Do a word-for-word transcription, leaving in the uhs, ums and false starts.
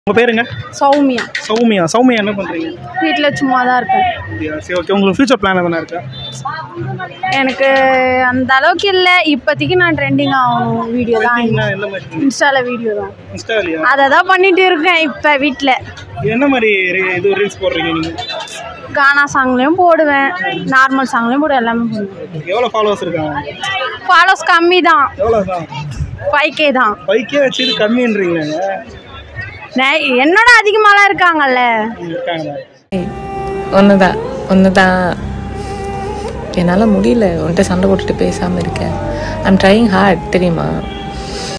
உங்க பேருங்க? சௌமியா. சௌமியா. சௌமியா என்ன பண்றீங்க? வீட்ல சும்மா தான் இருக்கேன். சரி ஓகே. உங்களுக்கு ஃபியூச்சர் பிளான் எதனா இருக்கா? எனக்கு அந்த அளவுக்கு இல்ல. இப்போதைக்கு நான் ட்ரெண்டிங் ஆகணும் வீடியோ தான். இன்ஸ்டால வீடியோ தான். இன்ஸ்டாலயா? அதை தான் பண்ணிட்டு இருக்கேன் இப்போ வீட்டில். என்ன மாதிரி இது ரீல்ஸ் போடுறீங்க நீங்க? கானா சாங்லேயும் போடுவேன், நார்மல் சாங்லேயும் போடுவேன், எல்லாமே போடுவேன். எவ்வளோ ஃபாலோவர்ஸ் இருக்காங்க? ஃபாலோஸ் கம்மி தான். எவ்வளோ தான்? ஃபைவ் கே தான். ஃபைவ் கே வச்சு கம்மின்றீங்க? என்னோட அதிகமாலாம் இருக்காங்கல்ல. ஒன்று தான் ஒன்று தான் என்னால் முடியல உன்கிட்ட சண்டை போட்டுட்டு பேசாமல் இருக்கேன். ஐம் ட்ரையிங் ஹார்ட் தெரியுமா?